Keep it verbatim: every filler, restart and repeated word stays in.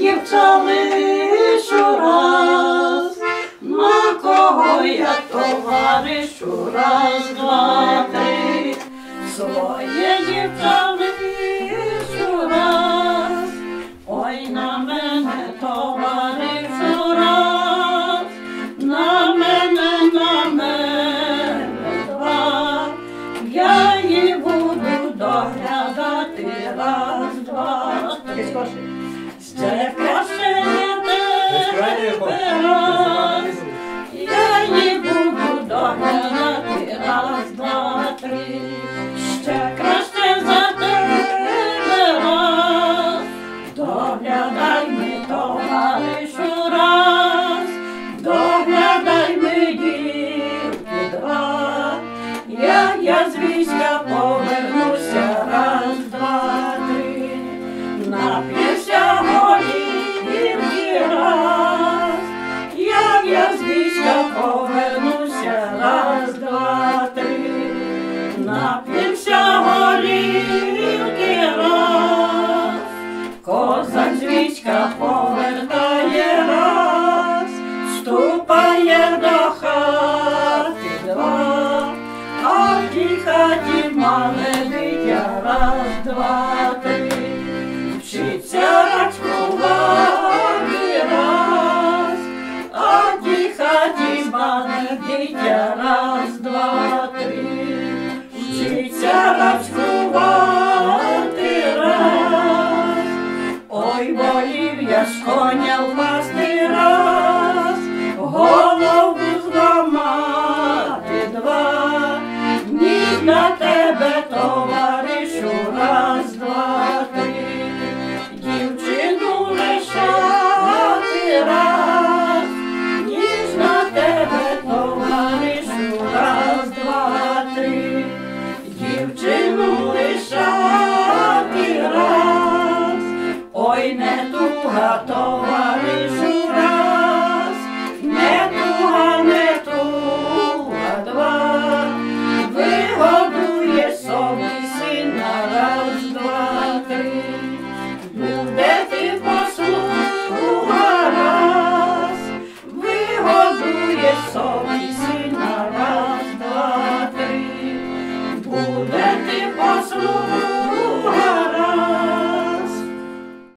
дівча лишу раз, на кого я товаришу, раз, два, три. Своє дівча лишу раз, ой, на мене товаришу раз, на мене, на мене два. Я її буду доглядати, раз, два, три. Ще краще не тебе раз, я її буду доглядати, раз, два, три. Ще краще за тебе раз, доглядай ми, товаришу раз, доглядай ми, дівки, два. Я, я з війська повернуся, раз, два, три. Нап'юся горілки раз, я, я з війська повернуся, раз, два, три. Нап'юся горілки раз, козак з війська повертає раз, ступає до хати два, а в тій хаті мале дитя, раз, два, три. Вчиться рачкувати раз, а в тій хаті мале дитя, раз, два, три. Вчиться рачкувати раз, ой, волів я з коня впасти раз, голову зламати два. Ні на тебе, товаришу, раз, два, три. Дівчину лишати раз, ніж на тебе, товаришу, раз, два, три. Дівчину лишати раз, ой, не туга, товаришу.